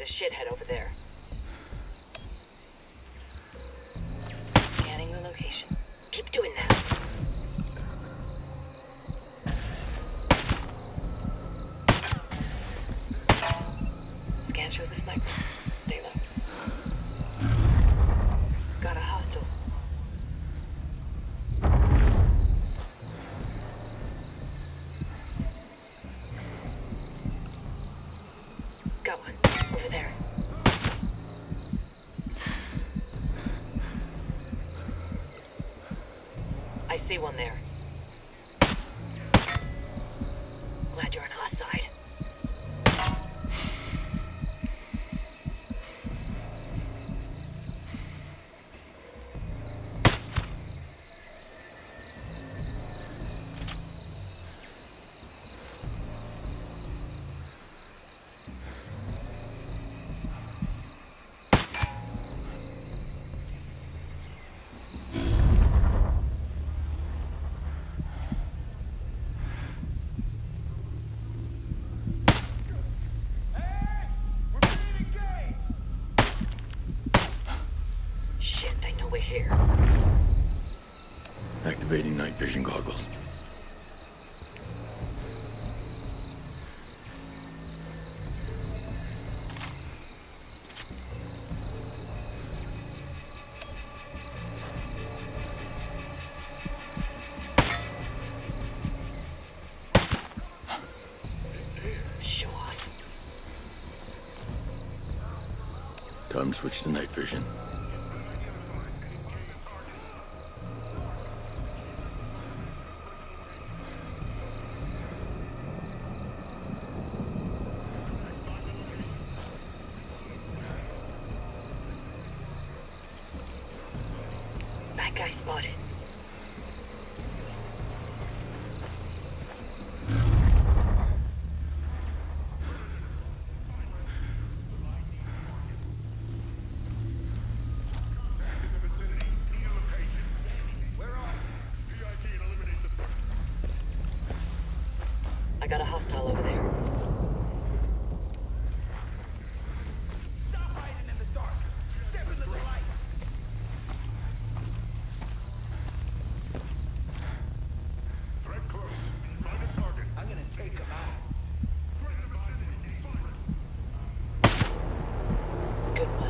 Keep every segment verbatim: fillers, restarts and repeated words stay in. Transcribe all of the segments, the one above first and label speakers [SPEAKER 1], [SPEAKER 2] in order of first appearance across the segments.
[SPEAKER 1] shithead over there. Scanning the location. Keep doing that. Scan shows a sniper. Stay low. Got a hostile. Got one. Over there. I see one there. Glad you're on our side. We're here.
[SPEAKER 2] Activating night vision goggles.
[SPEAKER 1] Show off.
[SPEAKER 2] Time to switch to night vision.
[SPEAKER 1] Guy spotted. I got a hostile over there. Good one.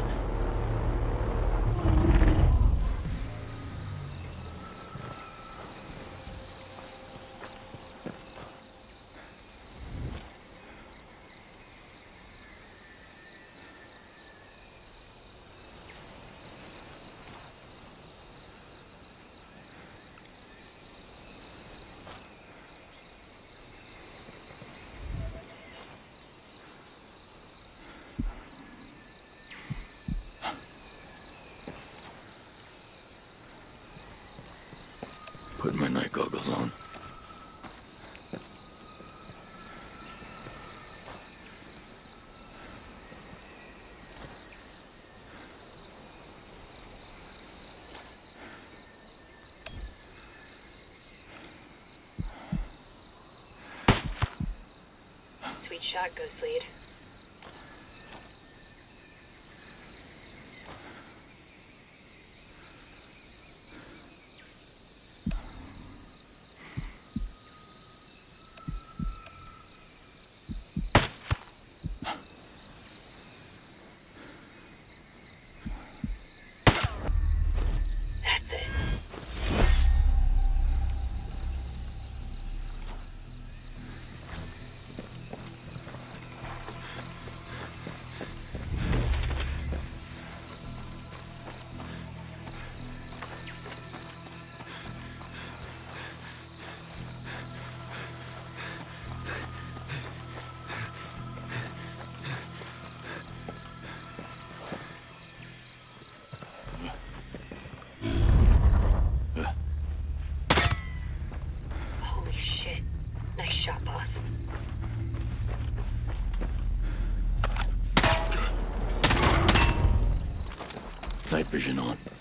[SPEAKER 2] Putting my night goggles on.
[SPEAKER 1] Sweet shot, Ghost Lead. That's it. Nice shot, boss.
[SPEAKER 2] Night vision on.